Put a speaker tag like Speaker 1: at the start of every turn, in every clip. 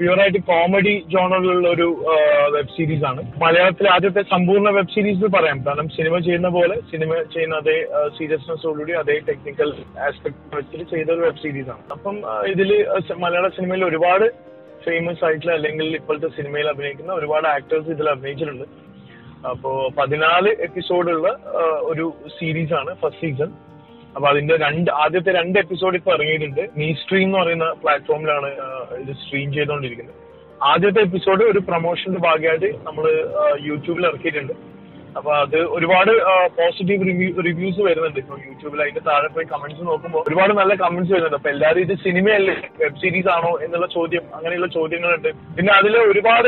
Speaker 1: പ്യുവറായിട്ട് comedy ജോണറിലുള്ള ഒരു web series ആണ്. മലയാളത്തിലെ ആദ്യത്തെ സമ്പൂർണ്ണ വെബ് സീരീസ് പറയാം. കാരണം സിനിമ ചെയ്യുന്ന പോലെ സിനിമ ചെയ്യുന്ന അതേ സീരിയസ്നെസ്സോടുകൂടി അതേ ടെക്നിക്കൽ ആസ്പെക്ട് വെച്ചിട്ട് ചെയ്ത ഒരു വെബ് സീരീസ് ആണ്. അപ്പം ഇതിൽ മലയാള സിനിമയിൽ ഒരുപാട് ഫേമസ് ആയിട്ടുള്ള അല്ലെങ്കിൽ ഇപ്പോഴത്തെ സിനിമയിൽ അഭിനയിക്കുന്ന ഒരുപാട് ആക്ടേഴ്സ് ഇതിൽ അഭിനയിച്ചിട്ടുണ്ട്. അപ്പോ 14 എപ്പിസോഡുള്ള ഒരു സീരീസ് ആണ് ഫസ്റ്റ് സീസൺ. അപ്പൊ അതിന്റെ ആദ്യത്തെ 2 എപ്പിസോഡ് ഇപ്പൊ ഇറങ്ങിയിട്ടുണ്ട്. നീസ്ട്രീം എന്ന് പറയുന്ന പ്ലാറ്റ്ഫോമിലാണ് ഇത് സ്ട്രീം ചെയ്തുകൊണ്ടിരിക്കുന്നത്. ആദ്യത്തെ എപ്പിസോഡ് ഒരു പ്രൊമോഷന്റെ ഭാഗമായിട്ട് നമ്മൾ യൂട്യൂബിൽ ഇറക്കിയിട്ടുണ്ട്. അപ്പൊ അത് ഒരുപാട് പോസിറ്റീവ് റിവ്യൂസ് വരുന്നുണ്ട്. ഇപ്പൊ യൂട്യൂബിൽ അതിന്റെ താഴെ പോയി കമന്റ്സ് നോക്കുമ്പോൾ ഒരുപാട് നല്ല കമന്റ്സ് വരുന്നുണ്ട്. അപ്പൊ എല്ലാവരും ഇത് സിനിമയല്ലേ വെബ് സീരീസ് ആണോ എന്നുള്ള ചോദ്യം, അങ്ങനെയുള്ള ചോദ്യങ്ങളുണ്ട്. പിന്നെ അതിൽ ഒരുപാട്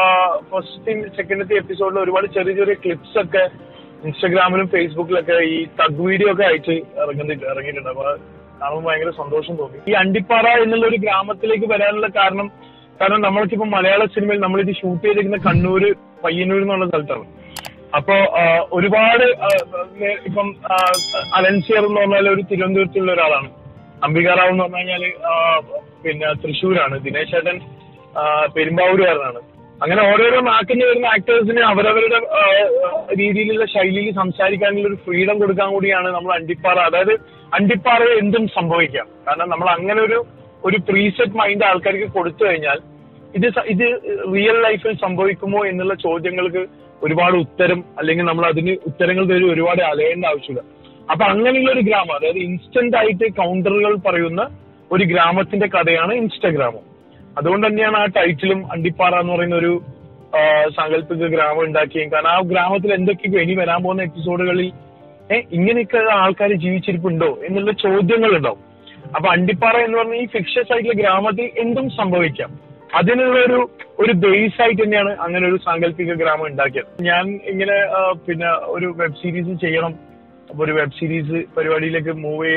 Speaker 1: ഫസ്റ്റ് സെക്കൻഡത്തെ എപ്പിസോഡിൽ ഒരുപാട് ചെറിയ ചെറിയ ക്ലിപ്സ് ഒക്കെ ഇൻസ്റ്റാഗ്രാമിലും ഫേസ്ബുക്കിലൊക്കെ ഈ തഗ് വീഡിയോ ഒക്കെ അയച്ച് ഇറങ്ങിയിട്ടുണ്ട്. അപ്പൊ കാണുമ്പോൾ ഭയങ്കര സന്തോഷം തോന്നി. ഈ അണ്ടിപ്പാറ എന്നുള്ള ഒരു ഗ്രാമത്തിലേക്ക് വരാനുള്ള കാരണം നമ്മൾക്കിപ്പോ മലയാള സിനിമയിൽ നമ്മളിത് ഷൂട്ട് ചെയ്തിരിക്കുന്ന കണ്ണൂര് പയ്യന്നൂർ എന്നുള്ള സ്ഥലത്താണ്. അപ്പോ ഒരുപാട് ഇപ്പം അലൻസിയർ എന്ന് പറഞ്ഞാൽ ഒരു തിരുവനന്തപുരത്തുള്ള ഒരാളാണ്. അംബിക റാവ് എന്ന് പറഞ്ഞു കഴിഞ്ഞാല് പിന്നെ തൃശ്ശൂരാണ്. ദിനേശ് ചേട്ടൻ പെരുമ്പാവൂരുകാരനാണ്. അങ്ങനെ ഓരോരോ നാട്ടിൽ വരുന്ന ആക്ടേഴ്സിന് അവരവരുടെ രീതിയിലുള്ള ശൈലിയിൽ സംസാരിക്കാനുള്ള ഒരു ഫ്രീഡം കൊടുക്കാൻ കൂടിയാണ് നമ്മൾ അണ്ടിപ്പാറ. അതായത് അണ്ടിപ്പാറയിൽ എന്തും സംഭവിക്കാം. കാരണം നമ്മൾ അങ്ങനെ ഒരു പ്രീസെറ്റ് മൈൻഡ് ആൾക്കാർക്ക് കൊടുത്തു കഴിഞ്ഞാൽ ഇത് റിയൽ ലൈഫിൽ സംഭവിക്കുമോ എന്നുള്ള ചോദ്യങ്ങൾക്ക് ഒരുപാട് ഉത്തരം, അല്ലെങ്കിൽ നമ്മൾ അതിന് ഉത്തരങ്ങൾ തേടി ഒരുപാട് അലയേണ്ട ആവശ്യമില്ല. അപ്പൊ അങ്ങനെയുള്ള ഒരു ഗ്രാമം, അതായത് ഇൻസ്റ്റന്റ് ആയിട്ട് കൗണ്ടറുകൾ പറയുന്ന ഒരു ഗ്രാമത്തിന്റെ കഥയാണ് ഇൻസ്റ്റഗ്രാമം. അതുകൊണ്ട് തന്നെയാണ് ആ ടൈറ്റിലും അണ്ടിപ്പാറ എന്ന് പറയുന്ന ഒരു സാങ്കല്പിക ഗ്രാമം ഉണ്ടാക്കിയത്. കാരണം ആ ഗ്രാമത്തിൽ എന്തൊക്കെയോ ഇനി വരാൻ പോകുന്ന എപ്പിസോഡുകളിൽ ഇങ്ങനെയൊക്കെ ആൾക്കാർ ജീവിച്ചിരിപ്പുണ്ടോ എന്നുള്ള ചോദ്യങ്ങൾ ഉണ്ടാവും. അപ്പൊ അണ്ടിപ്പാറ എന്ന് പറഞ്ഞ ഈ ഫിക്ഷസ് ആയിട്ടുള്ള ഗ്രാമത്തിൽ എന്തും സംഭവിക്കാം. അതിനുള്ള ഒരു ബേസ് ആയിട്ട് തന്നെയാണ് അങ്ങനെ ഒരു സാങ്കല്പിക ഗ്രാമം ഉണ്ടാക്കിയത്. ഞാൻ ഇങ്ങനെ പിന്നെ ഒരു വെബ് സീരീസ് ചെയ്യണം, അപ്പൊ ഒരു വെബ് സീരീസ് പരിപാടിയിലേക്ക്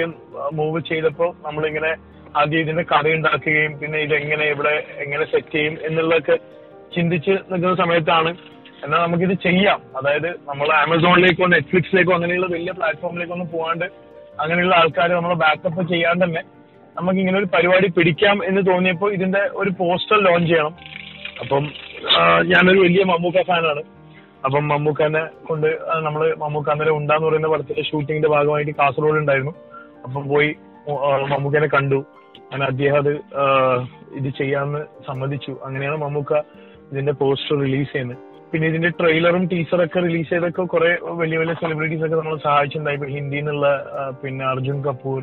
Speaker 1: മൂവ് ചെയ്തപ്പോ നമ്മളിങ്ങനെ ആദ്യം ഇതിന്റെ കഥ ഉണ്ടാക്കുകയും പിന്നെ ഇതെങ്ങനെ എങ്ങനെ സെറ്റ് ചെയ്യും എന്നുള്ളതൊക്കെ ചിന്തിച്ച് നിൽക്കുന്ന സമയത്താണ് എന്നാൽ നമുക്കിത് ചെയ്യാം. അതായത് നമ്മൾ ആമസോണിലേക്കോ നെറ്റ്ഫ്ലിക്സിലേക്കോ അങ്ങനെയുള്ള വലിയ പ്ലാറ്റ്ഫോമിലേക്കൊന്നും പോകാണ്ട് അങ്ങനെയുള്ള ആൾക്കാർ നമ്മളെ ബാക്കപ്പ് ചെയ്യാണ്ട് തന്നെ നമുക്ക് ഇങ്ങനെ ഒരു പരിപാടി പിടിക്കാം എന്ന് തോന്നിയപ്പോൾ ഇതിന്റെ ഒരു പോസ്റ്റർ ലോഞ്ച് ചെയ്യണം. അപ്പം ഞാനൊരു വലിയ മമ്മൂക്ക ഫാനാണ്. അപ്പം മമ്മൂക്കനെ കൊണ്ട് മമ്മൂക്ക അന്നേരം ഉണ്ടാന്ന് പറയുന്ന പടത്തിന്റെ ഷൂട്ടിങ്ങിന്റെ ഭാഗമായിട്ട് കാസർഗോഡ് ഉണ്ടായിരുന്നു. അപ്പം പോയി മമ്മൂക്കനെ കണ്ടു. അങ്ങനെ അദ്ദേഹം അത് ഇത് ചെയ്യാമെന്ന് സമ്മതിച്ചു. അങ്ങനെയാണ് മമ്മൂക്ക ഇതിന്റെ പോസ്റ്റർ റിലീസ് ചെയ്യുന്നത്. പിന്നെ ഇതിന്റെ ട്രെയിലറും ടീസറൊക്കെ റിലീസ് ചെയ്തൊക്കെ കുറെ വലിയ വലിയ സെലിബ്രിറ്റീസ് ഒക്കെ നമ്മൾ സഹായിച്ചിട്ടുണ്ടായി. ഇപ്പൊ ഹിന്ദിയിൽ നിന്നുള്ള പിന്നെ അർജുൻ കപൂർ,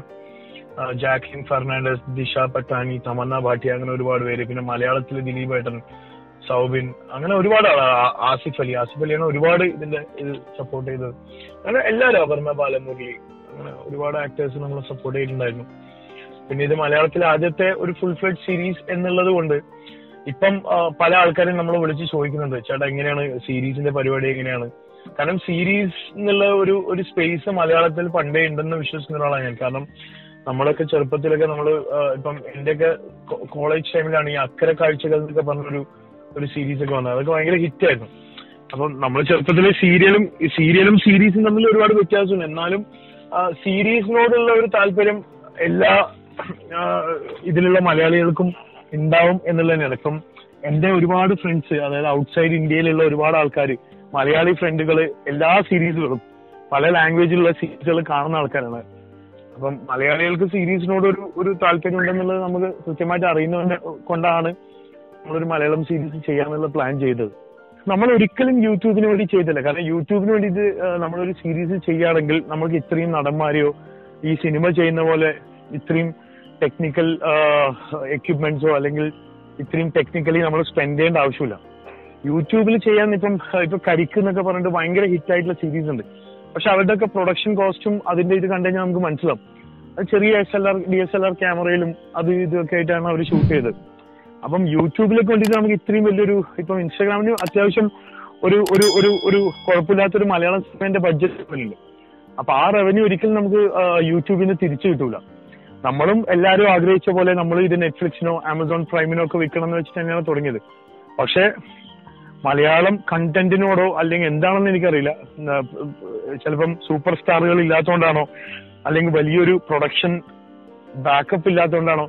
Speaker 1: ജാക്ലിൻ ഫെർണാണ്ടസ്, ദിശ പട്ടാനി, തമന്ന ഭാട്ടിയ, അങ്ങനെ ഒരുപാട് പേര്. പിന്നെ മലയാളത്തില് ദിലീപ് ഏട്ടൻ, സൗബിൻ, അങ്ങനെ ഒരുപാട് ആസിഫ് അലിയാണ് ഒരുപാട് ഇതിന്റെ ഇത് സപ്പോർട്ട് ചെയ്തത്. അങ്ങനെ എല്ലാവരും, അപർണ ബാലമുരളി, അങ്ങനെ ഒരുപാട് ആക്ടേഴ്സ് നമ്മളെ സപ്പോർട്ട് ചെയ്തിട്ടുണ്ടായിരുന്നു. പിന്നെ ഇത് മലയാളത്തിലെ ആദ്യത്തെ ഒരു ഫുൾ ഫ്ലെഡ്ജ് സീരീസ് എന്നുള്ളത് കൊണ്ട് ഇപ്പം പല ആൾക്കാരും നമ്മളെ വിളിച്ച് ചോദിക്കുന്നുണ്ട്, ചേട്ടാ എങ്ങനെയാണ് സീരീസിന്റെ പരിപാടി എങ്ങനെയാണ്? കാരണം സീരീസ് എന്നുള്ള ഒരു സ്പേസ് മലയാളത്തിൽ പണ്ടേ ഉണ്ടെന്ന് വിശ്വസിക്കുന്ന ഒരാളാണ് ഞാൻ. കാരണം നമ്മളൊക്കെ ചെറുപ്പത്തിലൊക്കെ ഇപ്പം എന്റെയൊക്കെ കോളേജ് ടൈമിലാണ് ഈ അക്കരെ കാഴ്ചകൾ എന്നൊക്കെ പറഞ്ഞൊരു സീരീസ് ഒക്കെ വന്നത്. അതൊക്കെ ഭയങ്കര ഹിറ്റ് ആയിരുന്നു. അപ്പം നമ്മൾ ചെറുപ്പത്തിലെ സീരിയലും സീരീസും തമ്മിൽ ഒരുപാട് വ്യത്യാസമുണ്ട്. എന്നാലും സീരീസിനോടുള്ള ഒരു താല്പര്യം എല്ലാ ഇതിലുള്ള മലയാളികൾക്കും ഉണ്ടാവും എന്നുള്ളത് തന്നെയാണ്. ഇപ്പം എന്റെ ഒരുപാട് ഫ്രണ്ട്സ്, അതായത് ഔട്ട്സൈഡ് ഇന്ത്യയിലുള്ള ഒരുപാട് ആൾക്കാർ, മലയാളി ഫ്രണ്ടുകൾ എല്ലാ സീരീസുകളും പല ലാംഗ്വേജിലുള്ള സീരീസുകൾ കാണുന്ന ആൾക്കാരാണ്. അപ്പം മലയാളികൾക്ക് സീരീസിനോട് ഒരു താല്പര്യം ഉണ്ടെന്നുള്ളത് നമുക്ക് കൃത്യമായിട്ട് അറിയുന്നത് കൊണ്ടാണ് നമ്മളൊരു മലയാളം സീരീസ് ചെയ്യാന്നുള്ള പ്ലാൻ ചെയ്തത്. നമ്മൾ ഒരിക്കലും യൂട്യൂബിന് വേണ്ടി ചെയ്തില്ല. കാരണം യൂട്യൂബിന് വേണ്ടിയിട്ട് നമ്മളൊരു സീരീസ് ചെയ്യുകയാണെങ്കിൽ നമുക്ക് ഇത്രയും നടന്മാരെയോ ഈ സിനിമ ചെയ്യുന്ന പോലെ ഇത്രയും ടെക്നിക്കൽ എക്യുപ്മെന്റ്സോ അല്ലെങ്കിൽ ഇത്രയും ടെക്നിക്കലി നമ്മൾ സ്പെൻഡ് ചെയ്യേണ്ട ആവശ്യമില്ല. യൂട്യൂബിൽ ചെയ്യാൻ ഇപ്പൊ കരിക്ക് എന്നൊക്കെ പറഞ്ഞിട്ട് ഭയങ്കര ഹിറ്റ് ആയിട്ടുള്ള സീരീസ് ഉണ്ട്. പക്ഷെ അവരുടെ ഒക്കെ പ്രൊഡക്ഷൻ കോസ്റ്റും അതിന്റെ ഇത് കണ്ടു കഴിഞ്ഞാൽ നമുക്ക് മനസ്സിലാവും. അത് ചെറിയ DSLR ക്യാമറയിലും അത് ഇതൊക്കെ ആയിട്ടാണ് അവർ ഷൂട്ട് ചെയ്തത്. അപ്പം യൂട്യൂബിലേക്ക് വേണ്ടിയിട്ട് നമുക്ക് ഇത്രയും വലിയൊരു, ഇപ്പം ഇൻസ്റ്റാഗ്രാമിന് അത്യാവശ്യം ഒരു കുഴപ്പമില്ലാത്തൊരു മലയാളം സിനിമേന്റെ ബഡ്ജറ്റ് ഉണ്ട്. അപ്പൊ ആ റവന്യൂ ഒരിക്കലും നമുക്ക് യൂട്യൂബിൽ നിന്ന് തിരിച്ചു കിട്ടൂല. നമ്മളും എല്ലാവരും ആഗ്രഹിച്ച പോലെ നമ്മൾ ഇത് നെറ്റ്ഫ്ലിക്സിനോ ആമസോൺ പ്രൈമിനോ ഒക്കെ വിൽക്കണം എന്ന് വെച്ചിട്ട് തന്നെയാണ് തുടങ്ങിയത്. പക്ഷെ മലയാളം കണ്ടന്റിനോടോ അല്ലെങ്കിൽ എന്താണെന്ന് എനിക്കറിയില്ല, ചിലപ്പം സൂപ്പർ സ്റ്റാറുകൾ ഇല്ലാത്തതുകൊണ്ടാണോ അല്ലെങ്കിൽ വലിയൊരു പ്രൊഡക്ഷൻ ബാക്കപ്പ് ഇല്ലാത്തതുകൊണ്ടാണോ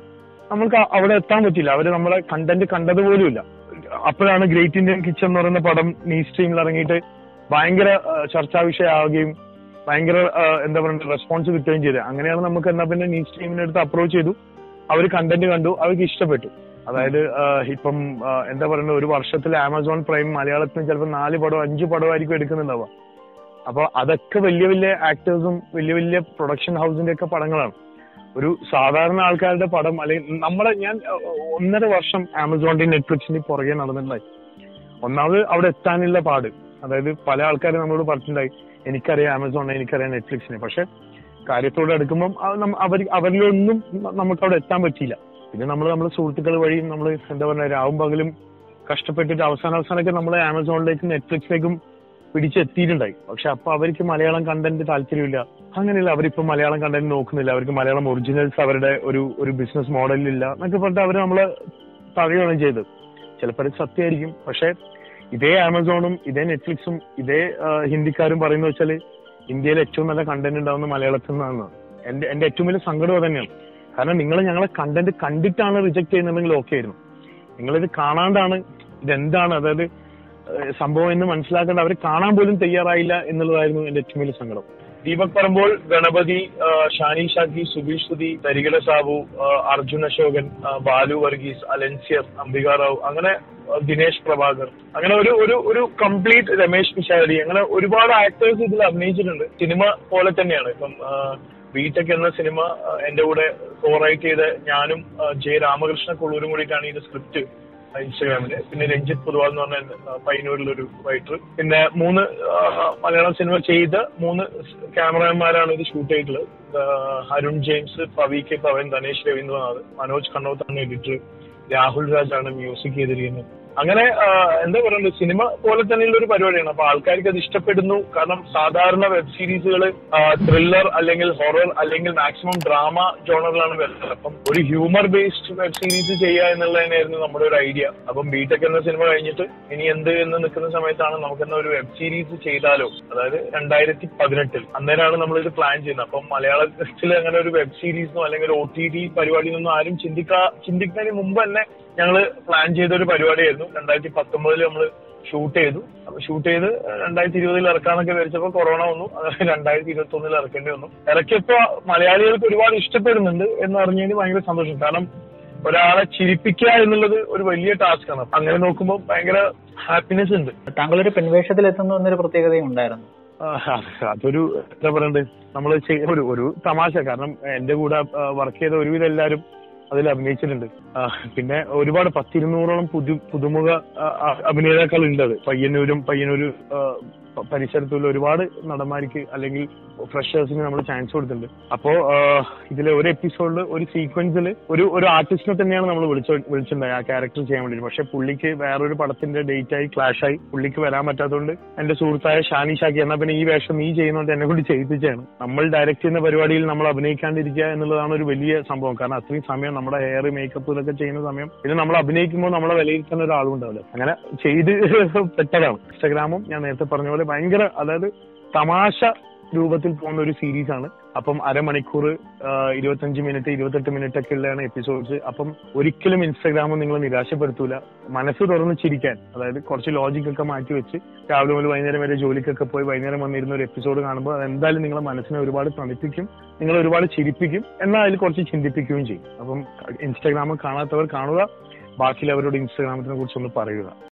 Speaker 1: നമുക്ക് അവിടെ എത്താൻ പറ്റില്ല. അവര് നമ്മളെ കണ്ടന്റ് കണ്ടതുപോലുമില്ല. അപ്പോഴാണ് ഗ്രേറ്റ് ഇന്ത്യൻ കിച്ചൺ എന്ന് പറയുന്ന പടം നീസ്ട്രീമിൽ ഇറങ്ങിയിട്ട് ഭയങ്കര ചർച്ചാ വിഷയമാവുകയും ഭയങ്കര എന്താ പറയുക റെസ്പോൺസ് കിട്ടുകയും ചെയ്തത്. അങ്ങനെയാണ് നമുക്ക് എന്നാ പിന്നെ നീസ്ട്രീമിന്റെ അടുത്ത് അപ്രോച്ച് ചെയ്തു. അവർ കണ്ടന്റ് കണ്ടു, അവർക്ക് ഇഷ്ടപ്പെട്ടു. അതായത് ഇപ്പം എന്താ പറയുക, ഒരു വർഷത്തിൽ ആമസോൺ പ്രൈം മലയാളത്തിന് ചിലപ്പോൾ 4 പടമോ 5 പടമായിരിക്കും എടുക്കുന്നുണ്ടാവുക. അപ്പൊ അതൊക്കെ വലിയ വലിയ ആക്ടേഴ്സും വലിയ വലിയ പ്രൊഡക്ഷൻ ഹൗസിന്റെ ഒക്കെ പടങ്ങളാണ്. ഒരു സാധാരണ ആൾക്കാരുടെ പടം അല്ലെങ്കിൽ ഞാൻ 1.5 വർഷം ആമസോണിന്റെ നെറ്റ്ഫ്ലിക്സിന്റെ പുറകെ നടന്നിട്ടുണ്ടായി. ഒന്നാമത് അവിടെ എത്താനുള്ള പാട്. അതായത് പല ആൾക്കാരും നമ്മളോട് പറഞ്ഞിട്ടുണ്ടായി, എനിക്കറിയാം ആമസോണിനെ, എനിക്കറിയാം നെറ്റ്ഫ്ലിക്സിനെ, പക്ഷെ കാര്യത്തോടെ എടുക്കുമ്പം അവരിലൊന്നും നമുക്ക് അവിടെ എത്താൻ പറ്റിയില്ല. പിന്നെ നമ്മുടെ സുഹൃത്തുക്കൾ വഴിയും നമ്മൾ എന്താ പറയുക രാവും പകലും കഷ്ടപ്പെട്ടിട്ട് അവസാനമൊക്കെ നമ്മളെ ആമസോണിലേക്കും നെറ്റ്ഫ്ലിക്സിലേക്കും പിടിച്ചെത്തിയിട്ടുണ്ടായി. പക്ഷെ അപ്പൊ അവർക്ക് മലയാളം കണ്ടന്റ് താല്പര്യമില്ല. അങ്ങനെയല്ല, അവരിപ്പോ മലയാളം കണ്ടന്റ് നോക്കുന്നില്ല. അവർക്ക് മലയാളം ഒറിജിനൽസ് അവരുടെ ഒരു ബിസിനസ് മോഡലിലില്ല എന്നൊക്കെ പറഞ്ഞിട്ട് അവർ നമ്മളെ തടയുകയാണ് ചെയ്തത്. ചിലപ്പോൾ അത് സത്യമായിരിക്കും. പക്ഷെ ഇതേ ആമസോണും ഇതേ നെറ്റ്ഫ്ലിക്സും ഇതേ ഹിന്ദിക്കാരും പറയുന്നത് വെച്ചാൽ ഇന്ത്യയിൽ ഏറ്റവും നല്ല കണ്ടന്റ് ഉണ്ടാവുന്ന മലയാളത്തിൽ നിന്നാണ്. എന്റെ ഏറ്റവും വലിയ സങ്കടം തന്നെയാണ്. കാരണം നിങ്ങൾ ഞങ്ങളെ കണ്ടന്റ് കണ്ടിട്ടാണ് റിജക്ട് ചെയ്യുന്നുണ്ടെങ്കിൽ ഓക്കെ ആയിരുന്നു. നിങ്ങളിത് കാണാണ്ടാണ് ഇതെന്താണ് അതായത് സംഭവം എന്ന് മനസ്സിലാക്കേണ്ട അവർ കാണാൻ പോലും തയ്യാറായില്ല എന്നുള്ളതായിരുന്നു എന്റെ ഏറ്റവും വലിയ സങ്കടം. ദീപക് പറമ്പോൾ, ഗണപതി, ഷാനി ഷാക്കി, സുബീഷ് സുധി, തരികിട സാബു, അർജുൻ അശോകൻ, ബാലു വർഗീസ്, അലൻസിയർ, അംബിക റാവ്, അങ്ങനെ ദിനേശ് പ്രഭാകർ, അങ്ങനെ ഒരു കംപ്ലീറ്റ് രമേശ് പിഷാരടി, അങ്ങനെ ഒരുപാട് ആക്ടേഴ്സ് ഇതിൽ അഭിനയിച്ചിട്ടുണ്ട്. സിനിമ പോലെ തന്നെയാണ്. ഇപ്പം ബിടെക് എന്ന സിനിമ എന്റെ കൂടെ കോ-റൈറ്റ് ചെയ്ത ഞാനും രാമകൃഷ്ണ കുളൂരും കൂടിയിട്ടാണ് ഈ സ്ക്രിപ്റ്റ് ഇൻസ്റ്റാഗ്രാമില്. പിന്നെ രഞ്ജിത്ത് പൊതുവാൾ എന്ന് പറഞ്ഞ പയ്യന്നൂരിലൊരു റൈറ്റർ. പിന്നെ 3 മലയാളം സിനിമ ചെയ്ത 3 ക്യാമറമാൻമാരാണ് ഇത് ഷൂട്ട് ചെയ്തിട്ടുള്ളത്. അരുൺ ജെയിംസ്, പവി പവൻ, ധനേഷ് രവീന്ദ്രനാഥ്, മനോജ് കണ്ണോത്താണ് എഡിറ്റർ, രാഹുൽ രാജാണ് മ്യൂസിക് ചെയ്തിരിക്കുന്നത്. അങ്ങനെ എന്താ പറയുന്നത് സിനിമ പോലെ തന്നെയുള്ള ഒരു പരിപാടിയാണ്. അപ്പൊ ആൾക്കാർക്ക് അത് ഇഷ്ടപ്പെടുന്നു. കാരണം സാധാരണ വെബ് സീരീസുകൾ ത്രില്ലർ അല്ലെങ്കിൽ ഹൊറർ അല്ലെങ്കിൽ മാക്സിമം ഡ്രാമ ജോണറിലാണ് വരുന്നത്. അപ്പം ഒരു ഹ്യൂമർ ബേസ്ഡ് വെബ് സീരീസ് ചെയ്യുക എന്നുള്ളതന്നെയായിരുന്നു നമ്മുടെ ഒരു ഐഡിയ. അപ്പം ബിടെക് എന്ന സിനിമ കഴിഞ്ഞിട്ട് ഇനി എന്ത് എന്ന് നിൽക്കുന്ന സമയത്താണ് നമുക്കെന്ന ഒരു വെബ് സീരീസ് ചെയ്താലോ, അതായത് 2018 അന്നേരമാണ് നമ്മളിത് പ്ലാൻ ചെയ്യുന്നത്. അപ്പം മലയാളത്തിൽ അങ്ങനെ ഒരു വെബ് സീരീസിനോ അല്ലെങ്കിൽ ഒരു OTT പരിപാടിയൊന്നും ആരും ചിന്തിക്കുന്നതിന് മുമ്പ് തന്നെ ഞങ്ങള് പ്ലാൻ ചെയ്ത ഒരു പരിപാടിയായിരുന്നു. 2019 നമ്മൾ ഷൂട്ട് ചെയ്തു. ഷൂട്ട് ചെയ്ത് 2020 ഇറക്കാന്നൊക്കെ വിചാരിച്ചപ്പോ കൊറോണ വന്നു. 2021 ഇറക്കേണ്ടി വന്നു. ഇറക്കിയപ്പോ മലയാളികൾക്ക് ഒരുപാട് ഇഷ്ടപ്പെടുന്നുണ്ട് എന്ന് അറിഞ്ഞതിന് ഭയങ്കര സന്തോഷം. കാരണം ഒരാളെ ചിരിപ്പിക്കുക എന്നുള്ളത് ഒരു വലിയ ടാസ്ക് ആണ്. അങ്ങനെ നോക്കുമ്പോൾ ഭയങ്കര ഹാപ്പിനെസ് ഉണ്ട്.
Speaker 2: താങ്കളൊരു പെൺവേഷത്തിൽ എത്തുന്നു എന്നൊരു പ്രത്യേകതയും ഉണ്ടായിരുന്നു.
Speaker 1: അതൊരു എന്താ പറയണ്ടേ, നമ്മള് ഒരു തമാശ. കാരണം എന്റെ കൂടെ വർക്ക് ചെയ്ത ഒരുവിധം എല്ലാവരും അതിൽ അഭിനയിച്ചിട്ടുണ്ട്. പിന്നെ ഒരുപാട് 100-200ഓളം പുതുമുഖ അഭിനേതാക്കൾ ഉണ്ട്. അത് പയ്യന്നൂര് പരിസരത്തുള്ള ഒരുപാട് നടന്മാർക്ക് അല്ലെങ്കിൽ ഫ്രഷേഴ്സിന് നമ്മൾ ചാൻസ് കൊടുത്തിട്ടുണ്ട്. അപ്പോ ഇതിലെ ഒരു എപ്പിസോഡിൽ ഒരു സീക്വൻസിൽ ഒരു ആർട്ടിസ്റ്റിനെ തന്നെയാണ് നമ്മൾ വിളിച്ചിട്ടുണ്ടായി ആ ക്യാരക്ടർ ചെയ്യാൻ വേണ്ടി. പക്ഷെ പുള്ളിക്ക് വേറൊരു പടത്തിന്റെ ഡേറ്റ് ആയി ക്ലാഷ് ആയി പുള്ളിക്ക് വരാൻ പറ്റാത്തതുകൊണ്ട് എന്റെ സുഹൃത്തായ ഷാനി ഷാക്കി എന്നാ പിന്നെ ഈ വേഷം നീ ചെയ്യുന്നോണ്ട് എന്നെ കൊണ്ട് ചെയ്യിപ്പിച്ചാണ്. നമ്മൾ ഡയറക്ട് ചെയ്യുന്ന പരിപാടിയിൽ നമ്മൾ അഭിനയിക്കാണ്ടിരിക്കുക എന്നുള്ളതാണ് ഒരു വലിയ സംഭവം. കാരണം അത്രയും സമയം നമ്മുടെ ഹെയർ മേക്കപ്പ് ഇതൊക്കെ ചെയ്യുന്ന സമയം പിന്നെ നമ്മൾ അഭിനയിക്കുമ്പോൾ നമ്മളെ വിലയിരുത്തുന്ന ഒരാളും ഉണ്ടാവില്ല. അങ്ങനെ ചെയ്ത് പെട്ടതാണ്. ഇൻസ്റ്റാഗ്രാമും ഞാൻ നേരത്തെ പറഞ്ഞ പോലെ ഭയങ്കര അതായത് തമാശ രൂപത്തിൽ പോകുന്ന ഒരു സീരീസ് ആണ്. അപ്പം 1/2 മണിക്കൂർ 25 മിനിറ്റ് 28 മിനിറ്റ് ഒക്കെ ഉള്ളതാണ് എപ്പിസോഡ്സ്. അപ്പം ഒരിക്കലും ഇൻസ്റ്റാഗ്രാം നിങ്ങൾ നിരാശപ്പെടുത്തൂല. മനസ്സ് തുറന്ന് ചിരിക്കാൻ, അതായത് കുറച്ച് ലോജിക് ഒക്കെ മാറ്റി വെച്ച് രാവിലെ മുതൽ വൈകുന്നേരം വരെ ജോലിക്കൊക്കെ പോയി വൈകുന്നേരം വന്നിരുന്ന ഒരു എപ്പിസോഡ് കാണുമ്പോൾ അതെന്തായാലും നിങ്ങളെ മനസ്സിനെ ഒരുപാട് തണുപ്പിക്കും, നിങ്ങളെ ഒരുപാട് ചിരിപ്പിക്കും, എന്നാൽ അതിൽ കുറച്ച് ചിന്തിപ്പിക്കുകയും ചെയ്യും. അപ്പം ഇൻസ്റ്റാഗ്രാം കാണാത്തവർ കാണുക, ബാക്കിയുള്ളവരോട് ഇൻസ്റ്റാഗ്രാമിനെ കുറിച്ചൊന്ന് പറയുക.